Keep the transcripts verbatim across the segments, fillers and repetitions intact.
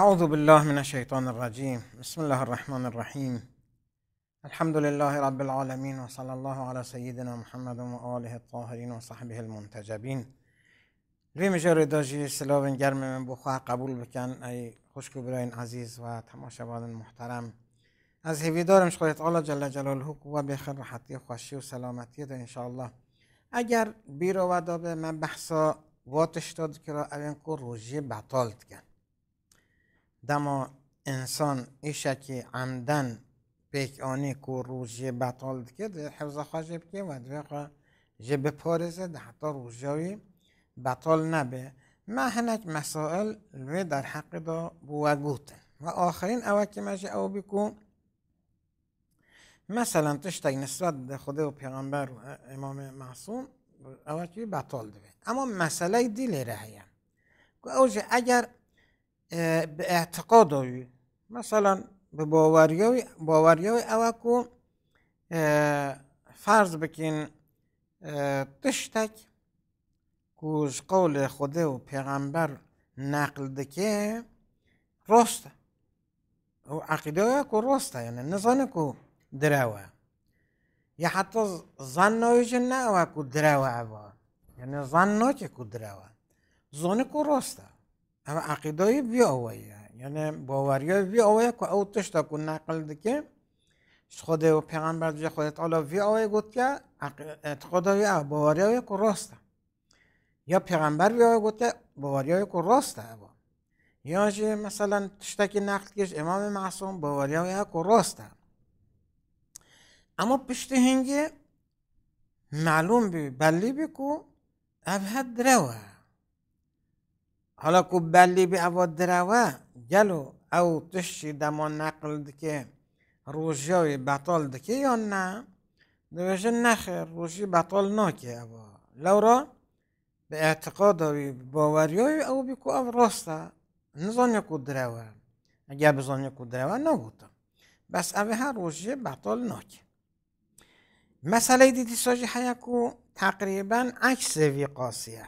أعوذ بالله من الشيطان الرجيم. بسم الله الرحمن الرحيم. الحمد لله رب العالمين وصلى الله على سيدنا محمد وآله الطاهرين وصحبه المنتجبين. روی مجاری داجی سلاوین گرم من بخواه قبول بکن ای خوشگوبرین عزیز و تماشاوان محترم. از هیویدارم شخویت تعالی جل جلاله و بخیر راحتی خوشی و سلامتی ده انشاءالله. اگر بیرو و دابه من بحثا واتش داد که را اوین کو روژی بطالت کن. دما انسان ایشه که عمدن پیک آنی کو روژی بطالت که ده حفظ خواجب که و دویقا جب پارزه ده حتی روژاوی بطال نبه. ما هنک مسائل لوی در حق دا بوگوته و آخرین اوه که مجی او بکو مثلا تشتگ نسبت ده خدا و پیغمبر و امام معصوم اوه که بطال دوی. اما مسئله دیل رهیم که اوجه اگر به اعتقادوی مثلا به باوریوی باوریوی اوه که فرض بکن تشتگ کوز قول خدا و پیغمبر نقل دکه راسته و عقیده که راسته یعنی نزانه که دروه یا حتی ظن که نه اوه که دروه اوه یعنی ظن که که دروه زانه که راسته او عقیده بی اوه یعنی باوریه بی اوه که او تشتا که نقل دکه خدا و پیغمبر جه خدا تعالی بی اوه گفت که اعتقادوی او باوریه که راسته یا پیغمبر بیا گفته باوریای کو راسته با یا جه مثلا تشتکی نقل کش امام معصوم باوریای کو راسته اما پشت هنگه معلوم بی بلی بی کو ابهد دروه حالا کو بلی بی ابهد دروه گلو او تشتی دمان نقل دکه روژیای بطال دکه یا نه دوشه نخیر روژی بطال ناکه ابا لورا به اعتقاد و باوریای او بیکو او راسته نزانه کو دروه اگر بزانه کو دروه نگوتم بس اوه هر روژه بطال ناکه. مسئله دیدی ساجی حیکو تقریبا عکس وی قاسیه.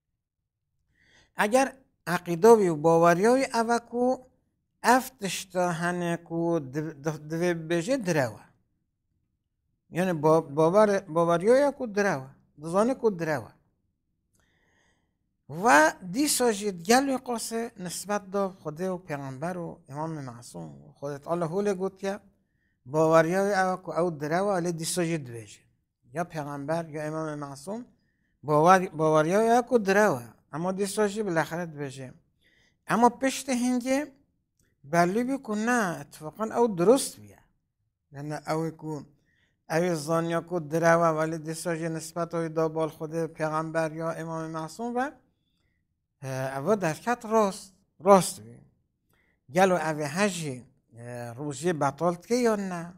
اگر عقیده و باوریای اوه کو افتشتا هنه کو دوی بجه دروه یعنی باور باوریای کو دروه نزانه کو دروه و دی ساجید گلوی قاسه نسبت دا خدا و پیغمبر و امام معصوم و خدا تعالی هوله گوت که باوریای او که او دروه ولی دی ساجید بیشه یا پیغمبر یا امام معصوم باور باوریای او که دروه اما دی ساجید بالاخره بیشه اما پشت هنگه بلی بی که نه اتفاقا او درست بیه یعنی اوی که اوی زانیا که دروه ولی دی ساجید نسبت های دا بال خدا پیغمبر یا امام معصوم و اوه درکت راست راست بی گلو اوه هجی روژی بطالت که یا نه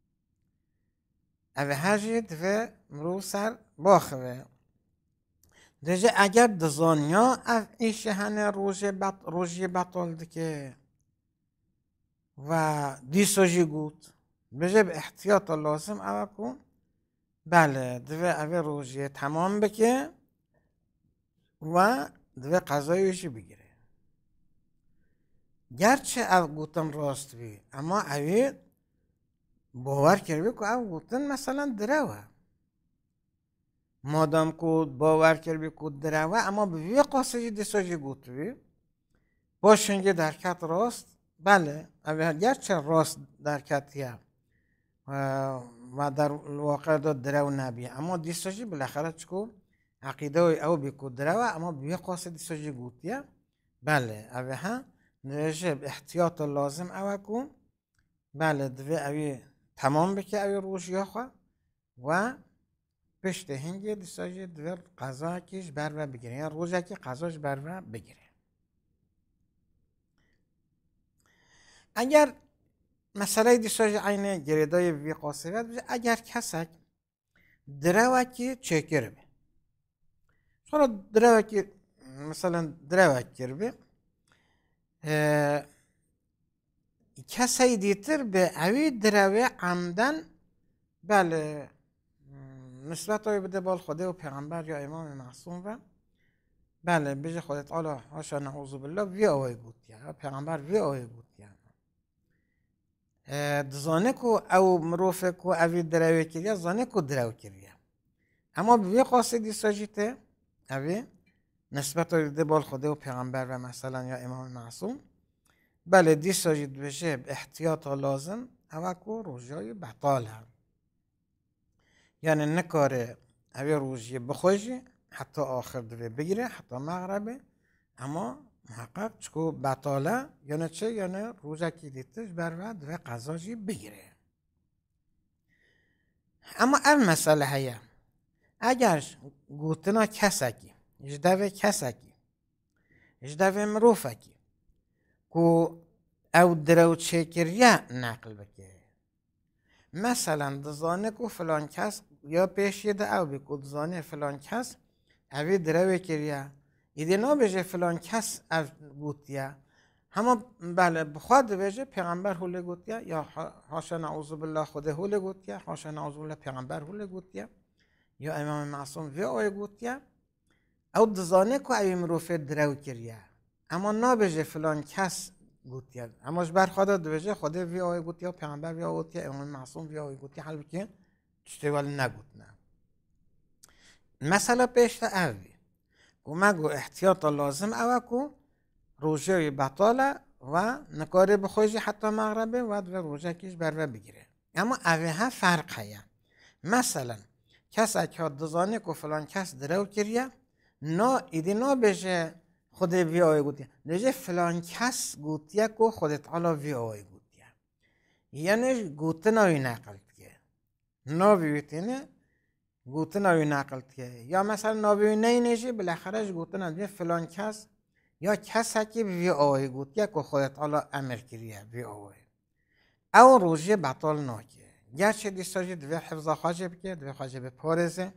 اوه هجی دوه مرو سر باخوه دیجه اگر دزانیا اوه ایشه هنه روژی بط روژی بطالت که و دیساجی گود بجه به احتیاط لازم اوه کن بله دوه اوه روژی تمام بکه و دوی قضایشی بگیره گرچه او گوتن راست بی اما اوی باور کرده که او گوتن مثلا دروه مادام که باور کرده که دروه اما به وی قاسجی دیساجی گوت بی باشنگه درکت راست بله اوی گرچه راست درکتیه و در واقع دا درو نبیه اما دیساجی بالاخره چکو عقیده او بیکو دروه اما بیه قاصد سجی گوتیه بله اوه ها نوشه احتیاط لازم اوه کن بله دوه اوی تمام بکه اوی روژی خواه و پشت هنگی دیساجی دوه قضا کش بر و بگیره یعنی روژه که قضاش بر و بگیره. اگر مسئله دیساجی عینه گریدای وی قاصد بشه اگر کسک دروه که چکر بی sonra dروه ki mesela dروه kirbi کسی دیتر به اوی دروه عمدن بله نسبت های بده بال خدا و پیغمبر یا امام معصوم و بله بجه خودت آلا هاشا نعوذ بالله وی آوی گوتیا پیغمبر وی آوی گوتیا دزانه کو او مروفه کو اوی دروی کریا زانه کو درو کریا اما بوی قاصدی ساجیته اوی نسبت رو بال خدا و پیغمبر و مثلا یا امام معصوم بله دی ساجید بشه احتیاط لازم او کو روژای بطال هم یعنی نکاره اوی روژی بخوشی حتی آخر دوی بگیره حتی مغربه اما محقق چکو بطاله یعنی چه یعنی روژه که دیتش بر و دوی قضاجی بگیره اما او مسئله هیا اگر گوتنا کسکی اجدوه کسکی اجدوه مروفکی کو او درو چکریه نقل بکه مثلا دزانه کو فلان کس یا پیشی ده او بکو دزانه فلان کس اوی درو کریه ایده نا بجه فلان کس او گوتیه همه بله بخواد بجه پیغمبر هوله گوتیه یا حاشا نعوذ بالله خوده هوله گوتیه حاشا نعوذ بالله پیغمبر هوله گوتیه یا امام معصوم وی آی گوتیه او دزانه کو اوی مروفه درو کریه اما نا بجه فلان کس گوتیه اماش برخواد بجه خوده وی آی گوتیه پیغمبر وی آی گوتیه امام معصوم وی آی گوتیه حال بکن چطوری ولی نگوت نه مثلا پیشتا اوی کو مگو احتیاط لازم او کو روژه بطاله و نکاره بخوشی حتی مغربه و دو روژه کش بر و بگیره اما اوی ها فرق هیا مثلا کس اکا دزانه کو فلان کس درو کریه نا ایدی نا بشه خود وی آی گوتیه نجه فلان کس گوتیه کو خودت علا وی آی گوتیه یعنی گوتناوی نقلت که ناویوتینه گوتناوی نقلت که یا مثلا ناویوی نی نجه بالاخرش گوتناوی فلان کس یا کس که وی آی گوتیه که خودت علا امر کریه وی آی او روژه بطال ناکه گرچه دیستاجی دوی حفظه خواجه بکه دوی خواجه بپارزه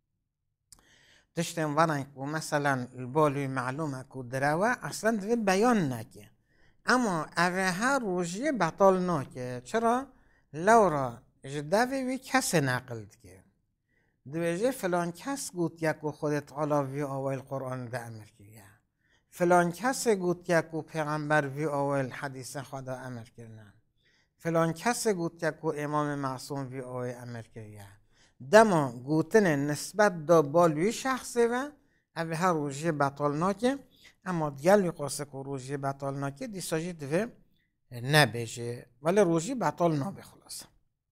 تشتم ورنگ و مثلا البالوی معلومه که دروه اصلا دوی بیان نکه اما اوه ها روژه بطال ناکه چرا؟ لورا جدوی وی کس نقل که دویجه فلان کس گوت یکو خودت علا وی آویل قرآن ده امر کریه فلان کس گوت یکو پیغمبر وی آویل حدیث خدا امر کرنه فلان کس گوت یکو امام معصوم وی آویل امر کریه دما گوتن نسبت دا بالوی شخصه و اوه ها روژه بطال ناکه اما دیگل قاسه که روژه بطال ناکه دیساجی دوه نبیشه ولی روژه بطال نابه خلاصه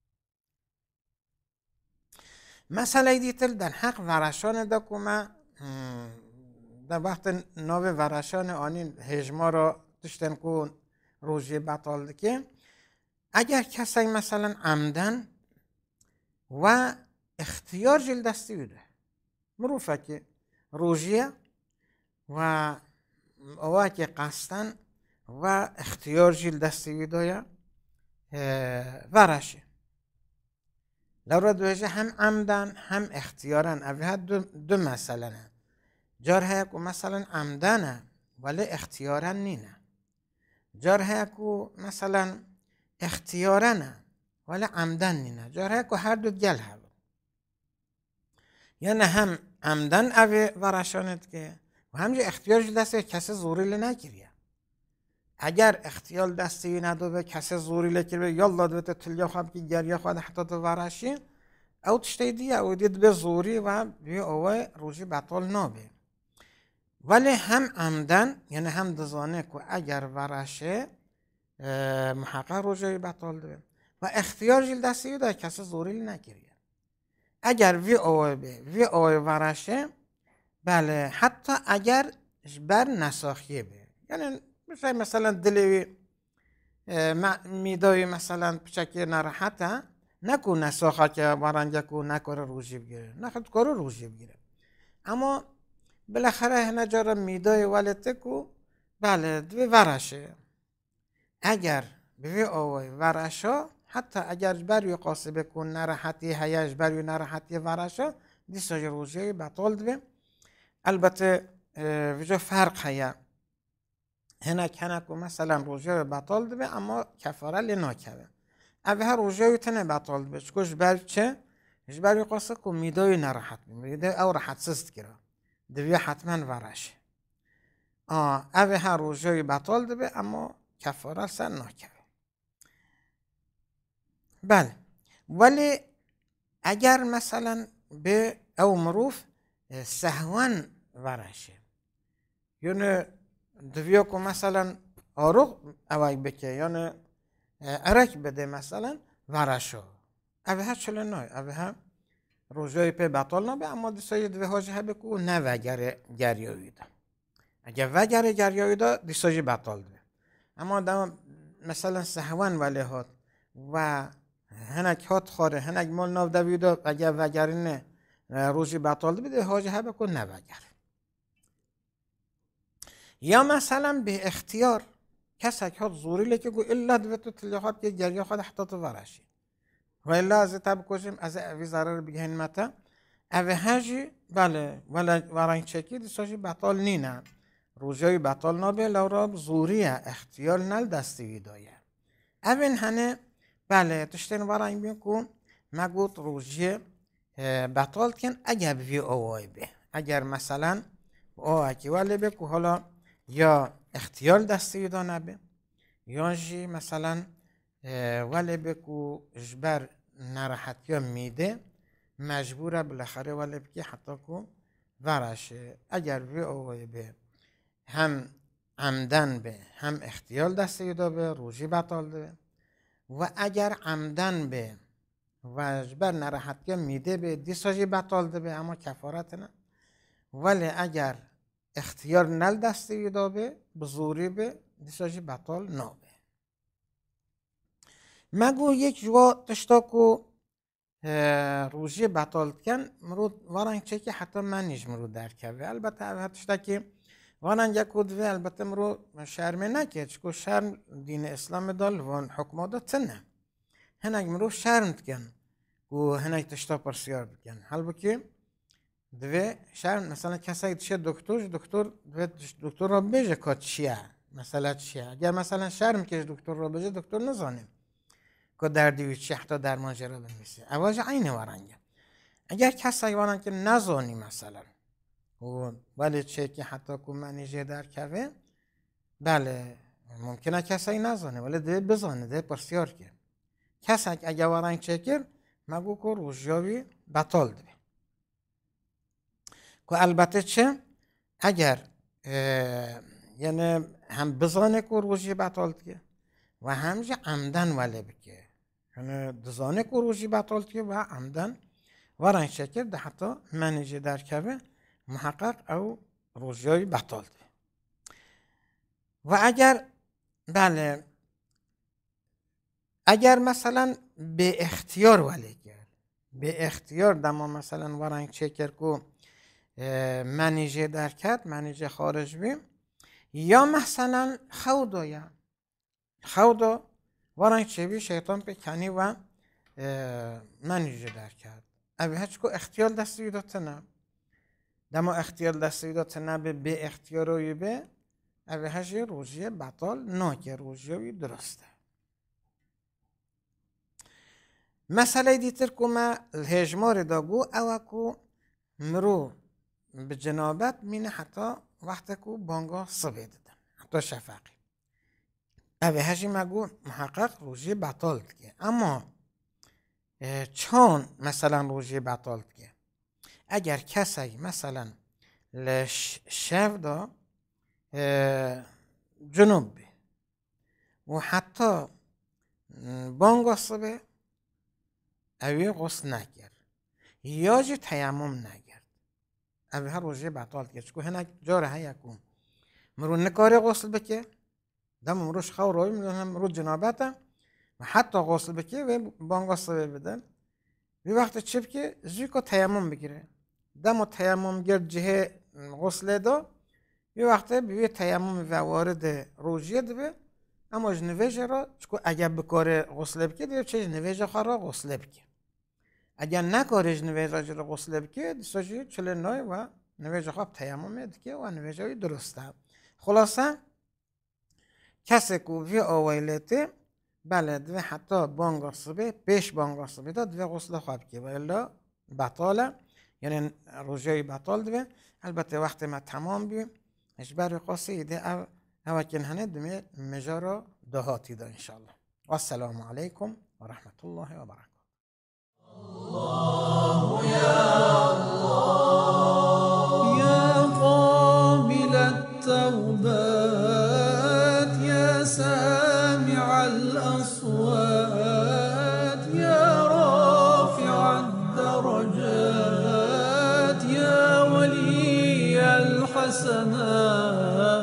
مسئله دیتر در حق ورشان دا که ما در وقت ناو ورشان آنین هجما را داشتن که روژه بطال دکه اگر کسی مثلا عمدن و اختیار جل دستی بده مروفه که روژه و اوه که قصدن و اختیار جل دستی بده ورشه لورا دویجه هم عمدن هم اختیارن اوه دو, دو مسئله نه جار های که مثلا عمدنه ولی اختیارن نینه جار های که مثلا اختیارنه ولی عمدن نینه جار های که هر دو گل هوا یعنی هم عمدن اوه ورشانت که و همجه اختیار جل دستی کسی زوری لی نکریه اگر اختیار دستی ندو به کسی زوری لکر یالا دوت تلیا خواب که گریا خواهد حتی تو ورشی او تشتی دیه او دید به زوری و به اوه روژی بطال نابه ولی هم عمدن یعنی هم دزانه که اگر ورشه محقق روژی بطال دوه و اختیار جل دستی ده کسی زوری نکریه اگر وی اوه به وی اوه ورشه بله حتی اگر بر نساخیه به یعنی مثلا مثلا دلوی میدوی مثلا پچکی نراحته نکو نساخه که ورنگه کو نکاره روژی بگیره نخد کاره روژی بگیره اما بالاخره هنه جارا میدوی ولته کو بله دوی ورشه اگر بوی آوی ورشا حتی اگر بروی قاسبه کن نراحتی هیش بروی نراحتی ورشا دیساج روژی بطال دوی البته ویجا فرق هیا هنه کنه که مثلا روژه بطال دوه اما کفاره لی ناکوه اوه ها روژه تنه بطال دوه چکوش بر چه؟ اش بروی قاسه که میدوی نراحت بیم میدوی او راحت سست کرا دوی حتما ورشه آه اوه هر روژه بطال دبه اما کفاره سر نکره. بله ولی اگر مثلا به او مروف سهوان ورشه یعنی دویا که مثلا آروغ اوای بکه یعنی ارک بده مثلا ورشو اوه ها چلی نای اوه ها روژه پی بطال نبه اما دیسای دوی هاجه هبه که نه وگر گریوی ده اگر وگر گریوی ده دیسای بطال ده اما دم مثلا سهوان ولی هات و هنک هات خاره هنک مال ناو دوی ده اگر وگر نه روژه بطال ده بده هاجه هبه که نه وگر. یا مثلا به اختیار کسی که زوری لکه گو الا دوی تو تلیخات یه گریه خود حتی تو ورشی و الا از تب کشیم از اوی ضرر بگهین متا اوه هجی بله ولی ورنگ چکی دیساشی بطال نینه روژه بطال نابه لورا زوریه اختیار نل دستی دایه اوین هنه بله تشتین ورنگ بین که مگود روژه بطال کن اگر بی اوای به اگر مثلا او که ولی به که حالا یا اختیار دستی دا نبه یا جی مثلا ولی به که اجبر نراحت یا میده مجبوره بالاخره ولی بکی حتی که ورشه اگر بی اوای به هم عمدن به هم اختیار دستی دا به روژی بطال ده و اگر عمدن به و اجبر نراحت یا میده به دیساجی بطال ده به اما کفارت نه ولی اگر اختیار نل دستی دا به بزوری به دیساجی بطال نابه. مگو یک جوا تشتا که روژه بطال کن مرود وارنگ چه که حتی منیش مرود در که البته تشتا که وارنگ یکود و البته مرود شرمه نکه چکو شرم دین اسلام دال وان حکم دا تنه هنگ مرود شرم کن و هنگ تشتا پرسیار بکن حال بکی دوی شرم مثلا کسی چه دکتر دکتر دکتر را بیجه که چیه مثلا چیه اگر مثلا شرم که دکتر را بیجه دکتر نزانیم که دردی چی حتی درمان جرا بنویسه اواج عین ورنگه اگر کسی ورنگ که نزانی مثلا و ولی چه که حتی که منیجه در که بله ممکنه کسی نزانه ولی ده بزانه ده پرسیار که کسی اگر ورنگ چه کرد مگو که روژیابی بطال ده که البته چه اگر یعنی هم بزانه که روژی بطال ده و همجه عمدن ولی بکه یعنی دزانه که روژی بطال ده و عمدن ورنگ چه کرد ده حتی منیجه در که محقق او روژیابی بطال ده و اگر بله اگر مثلا به اختیار ولی کرد به اختیار دما مثلا ورنگ چه کرد که منیجه در کرد منیجه خارج بیم یا مثلا خودا یا خودا ورنگ چه بی شیطان بکنی و منیجه در کرد اوی هچ که اختیار دستی داته نه دما اختیار دستی داته نه به به اختیاروی به اوی هچ روژیه بطال نه که روژیوی درسته. مسئله دیتر که ما الهجمار داگو او که مرو به جنابت مینه حتی وقتی که بانگا صبح دادن حتی شفقی اوه هجی مگو محقق روژی بطال که اما چون مثلا روژی بطال که اگر کسی مثلا شف دا جنوب بی و حتی بانگا صبح اوی غسل نکرد یا جی تیمم نکرد اوی ها روژه بطال کرد چکو هنک جاره ها یکون مرو نکاره غسل بکه دم مروش خو روی میدونم مرو جنابته و حتی غسل بکه و بانگا صبح بدن وی وقت چه بکه زوی که تیمم بگیره دم تیمم گرد جه غسل دا وی وقت بیوی تیمم و وارد روژه دبه اما جنویجه را چکو اگر بکاره غسل بکه دیو چه جنویجه خواه را غسل بکه اگر نکاره جنویجه را غسل بکه دیساجی چله نای و نویجه خواه تیمم دکه و نویجه درسته. خلاصه کسی که وی آویلته بله دوی حتی بانگا صبح پیش بانگا صبح دا دوی غسل خواب که و الا بطاله یعنی روژه بطال دوی البته وقتی ما تمام بیم اجبار قصيدة أو هو كن هندمي مجرى دهاتي ده إن شاء الله. والسلام عليكم ورحمة الله وبركاته. الله يا الله يا قابل التوبات يا سامع الأصوات يا رافع الدرجات يا ولي الحسنات